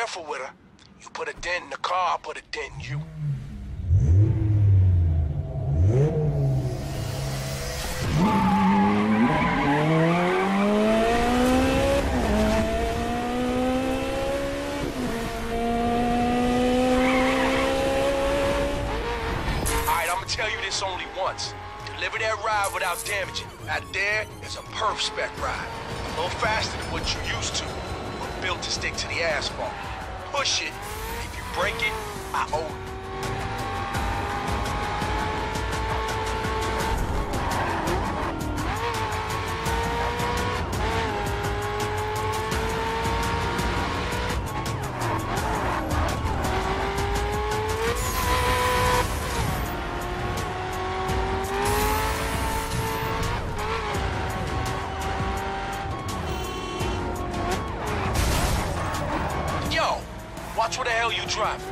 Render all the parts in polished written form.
careful with her. You put a dent in the car, I'll put a dent in you. Tell you this only once. Deliver that ride without damaging. Out there is a perf spec ride. A little faster than what you used to, but built to stick to the asphalt. Push it. If you break it, I owe you. Watch where the hell you driving.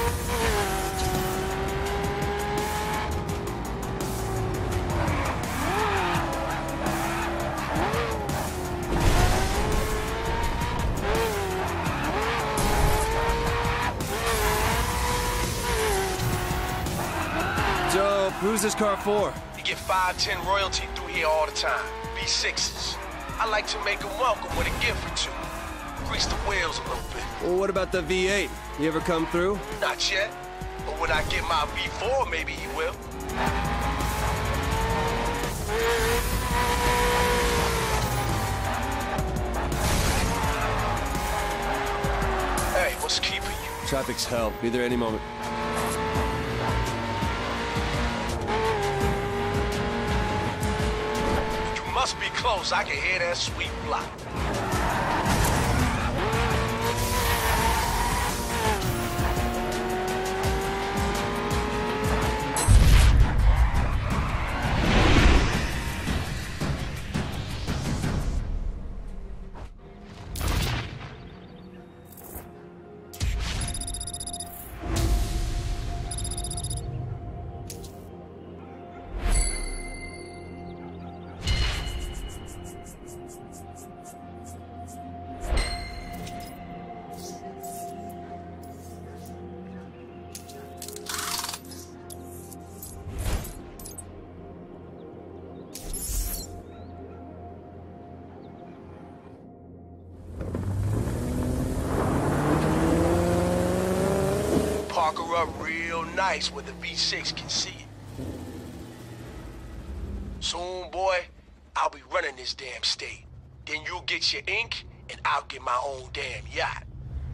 So, who's this car for? You get 5-10 royalty through here all the time. V6s. I like to make them welcome with a gift or two. Grease the wheels a little bit. Well, what about the V8? You ever come through? Not yet. But when I get my V4, maybe he will. Hey, what's keeping you? Traffic's hell. Be there any moment. You must be close. I can hear that sweet block. Park her up real nice where the V6 can see it. Soon, boy, I'll be running this damn state. Then you'll get your ink, and I'll get my own damn yacht.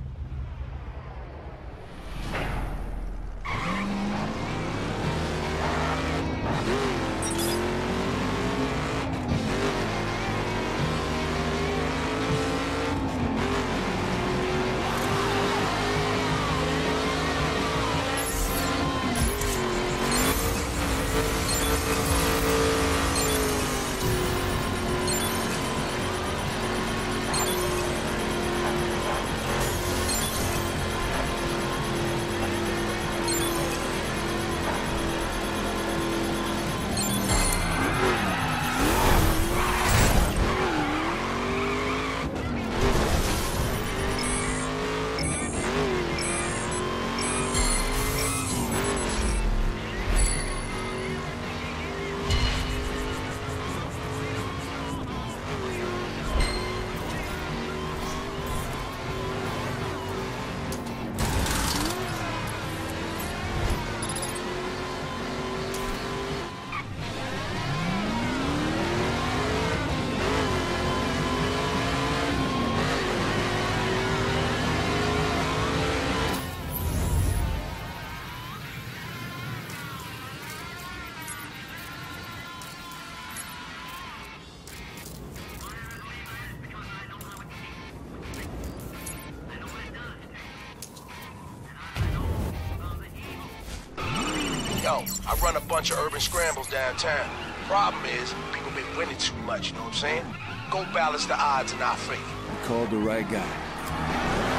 Yo, I run a bunch of urban scrambles downtown. Problem is, people been winning too much, you know what I'm saying? Go balance the odds in our favor. You called the right guy.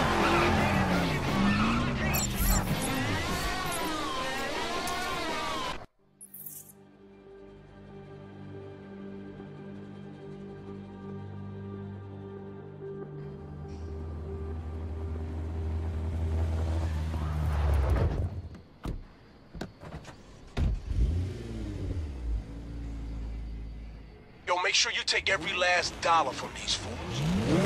make sure you take every last dollar from these fools.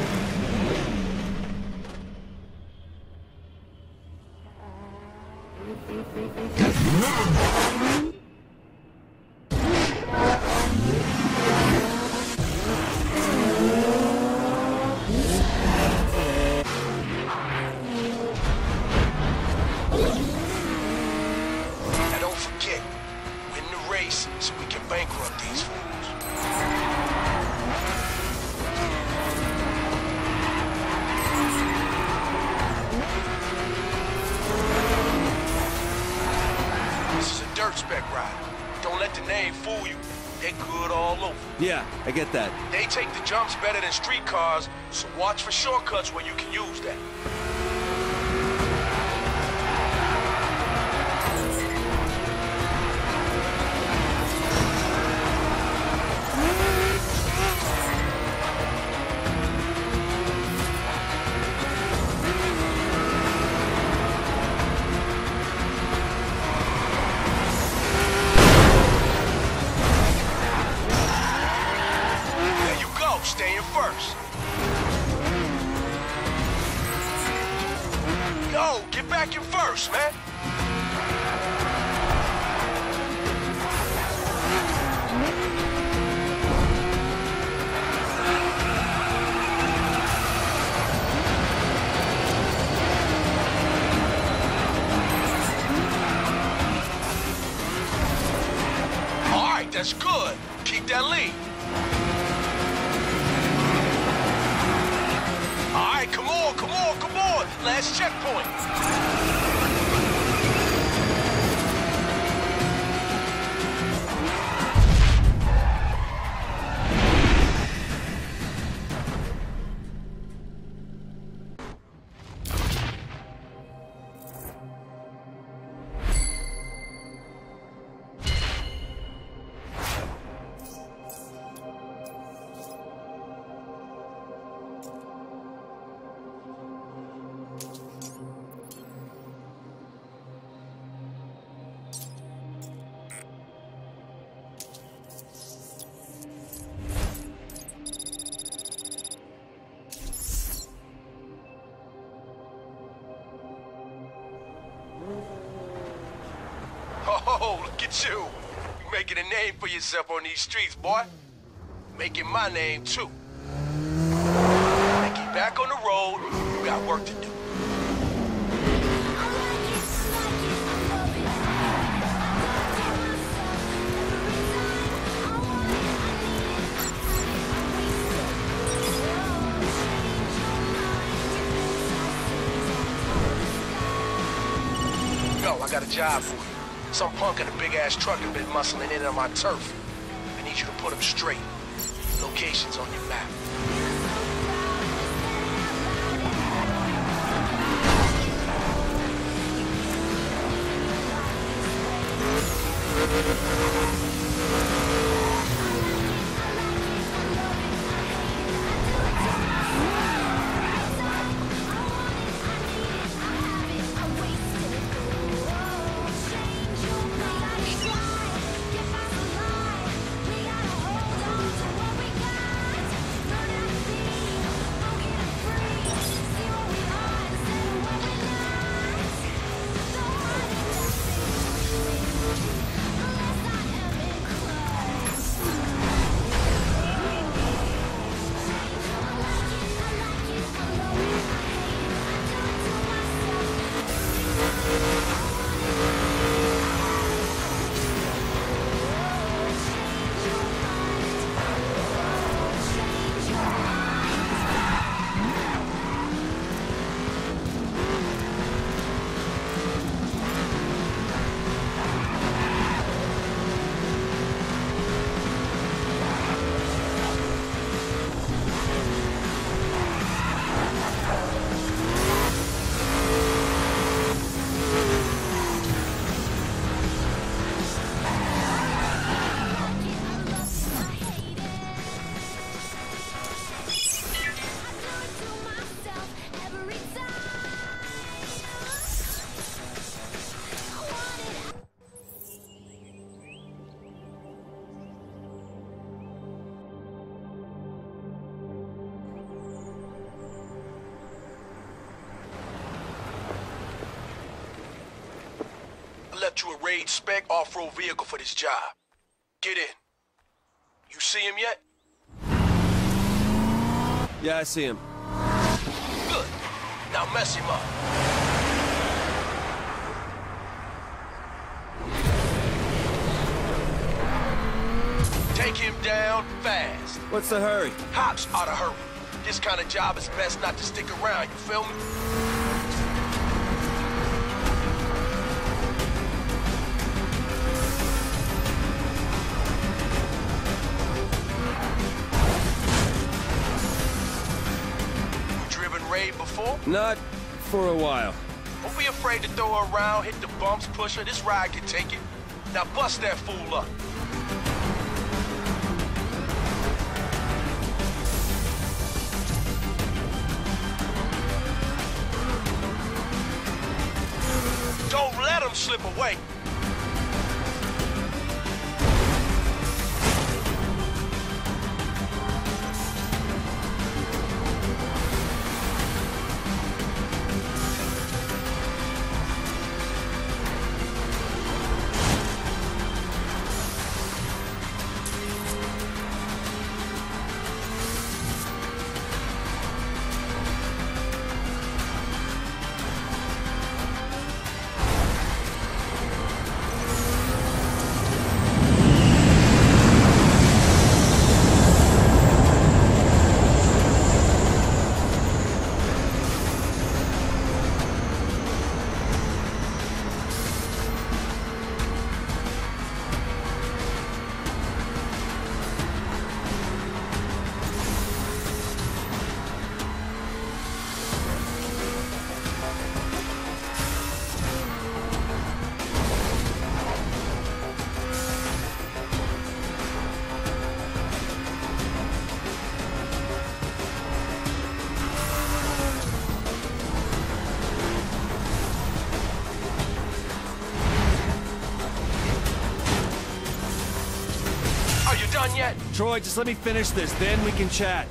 Now don't forget, win the race so we can bankrupt these fools. This is a dirt spec ride. Don't let the name fool you. They're good all over. Yeah, I get that. They take the jumps better than street cars, so watch for shortcuts where you can use that. There you go, stay in first. Yo, get back in first, man. All right, that's good. Keep that lead. All right, come on, come on, come on. Last checkpoint. Oh, look at you. You making a name for yourself on these streets, boy. Making my name, too. Now get back on the road. We got work to do. Yo, I got a job for you. Some punk in a big-ass truck has been muscling in on my turf. I need you to put him straight. Location's on your map. left you a raid spec off-road vehicle for this job. Get in. You see him yet? Yeah, I see him. Good. Now mess him up. Take him down fast. What's the hurry? Cops ought to hurry. This kind of job is best not to stick around, you feel me? You driven raid before? Not for a while. Don't be afraid to throw her around, hit the bumps, push her. This ride can take it. Now bust that fool up. Don't let him slip away. Are you done yet? Troy, just let me finish this, then we can chat.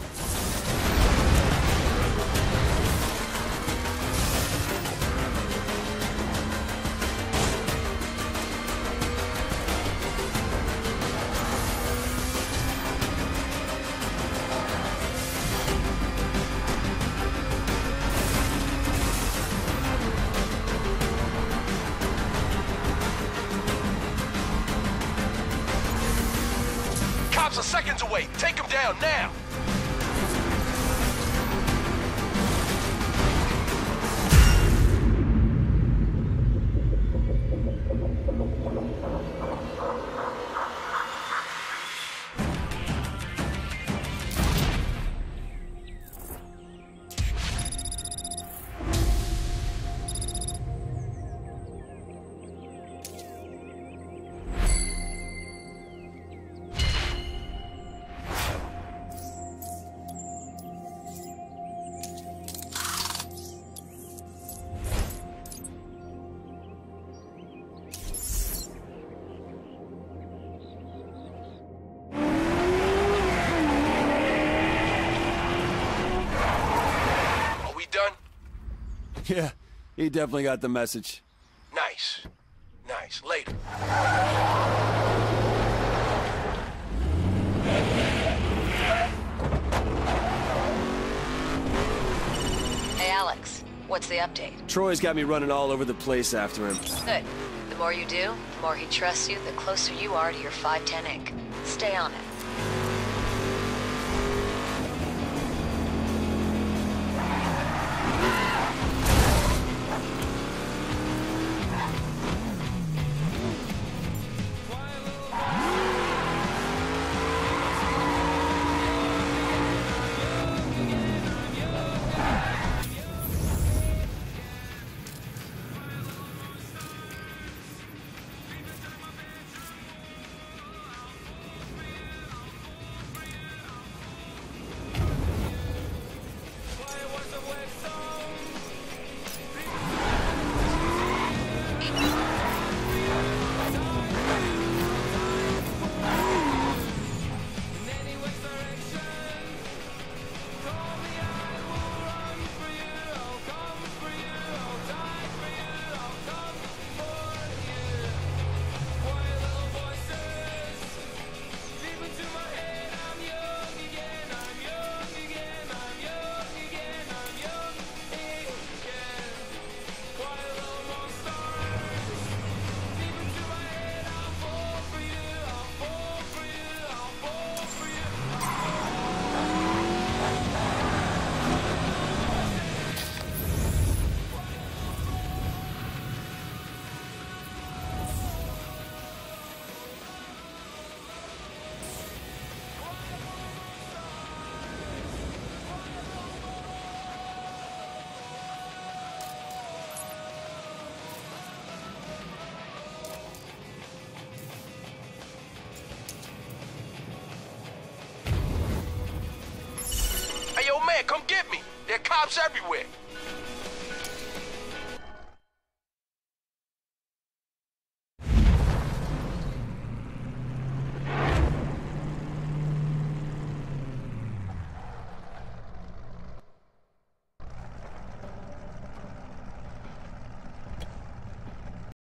Cops are seconds away. Take him down now. Yeah, he definitely got the message. Nice. Nice. Later. Hey, Alex. What's the update? Troy's got me running all over the place after him. Good. The more you do, the more he trusts you, the closer you are to your 510 ink. Stay on it. There are cops everywhere.